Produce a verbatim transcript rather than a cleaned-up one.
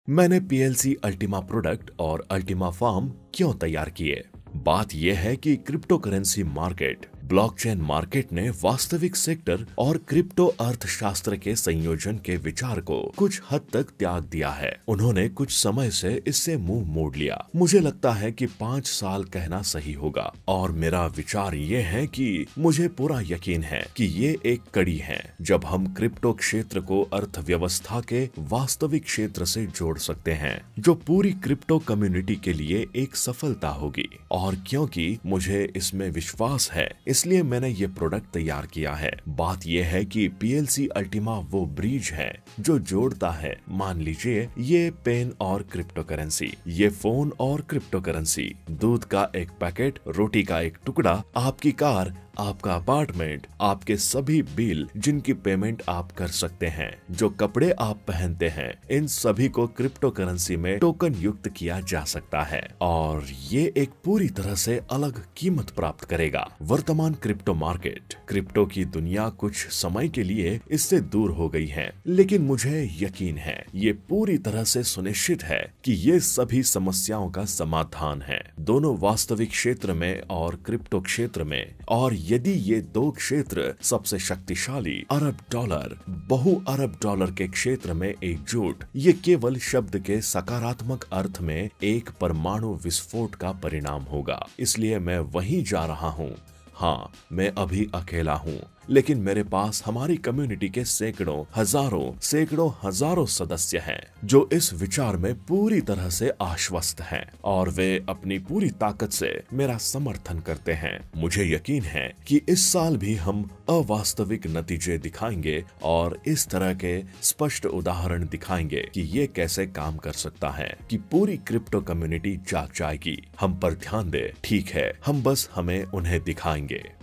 मैंने PLC Ultima product और Ultima farm क्यों तैयार किए? बात यह है कि crypto currency market, blockchain market ने वास्तविक सेक्टर और क्रिप्टो अर्थशास्त्र के संयोजन के विचार को कुछ हद तक त्याग दिया है। उन्होंने कुछ समय से इससे मुंह मोड़ लिया। मुझे लगता है कि पाँच साल कहना सही होगा और मेरा विचार ये है कि मुझे पूरा यकीन है कि ये एक कड़ी है जब हम क्रिप्टो क्षेत्र को अर्थव्यवस्था के वास्तविक क्षेत्र से जोड़ सकते हैं, जो पूरी क्रिप्टो कम्युनिटी के लिए एक सफलता होगी। और क्योंकि मुझे इसमें विश्वास है, इसलिए मैंने ये प्रोडक्ट तैयार किया है। बात यह है कि पीएलसी अल्टीमा वो ब्रिज है जो जोड़ता है, मान लीजिए ये पेन और क्रिप्टो करेंसी, ये फोन और क्रिप्टो करेंसी, दूध का एक पैकेट, रोटी का एक टुकड़ा, आपकी कार, आपका अपार्टमेंट, आपके सभी बिल जिनकी पेमेंट आप कर सकते हैं, जो कपड़े आप पहनते हैं, इन सभी को क्रिप्टो करेंसी में टोकन युक्त किया जा सकता है और ये एक पूरी तरह से अलग कीमत प्राप्त करेगा। वर्तमान क्रिप्टो मार्केट, क्रिप्टो की दुनिया कुछ समय के लिए इससे दूर हो गई है, लेकिन मुझे यकीन है ये पूरी तरह से सुनिश्चित है कि ये सभी समस्याओं का समाधान है, दोनों वास्तविक क्षेत्र में और क्रिप्टो क्षेत्र में। और यदि ये दो क्षेत्र सबसे शक्तिशाली अरब डॉलर, बहु अरब डॉलर के क्षेत्र में एकजुट, ये केवल शब्द के सकारात्मक अर्थ में एक परमाणु विस्फोट का परिणाम होगा। इसलिए मैं वहीं जा रहा हूँ। हाँ, मैं अभी अकेला हूँ, लेकिन मेरे पास हमारी कम्युनिटी के सैकड़ों हजारों सैकड़ों हजारों सदस्य हैं जो इस विचार में पूरी तरह से आश्वस्त हैं और वे अपनी पूरी ताकत से मेरा समर्थन करते हैं। मुझे यकीन है कि इस साल भी हम अवास्तविक नतीजे दिखाएंगे और इस तरह के स्पष्ट उदाहरण दिखाएंगे कि ये कैसे काम कर सकता है कि पूरी क्रिप्टो कम्युनिटी जाग जाएगी। हम पर ध्यान दे, ठीक है, हम बस हमें उन्हें दिखाएंगे।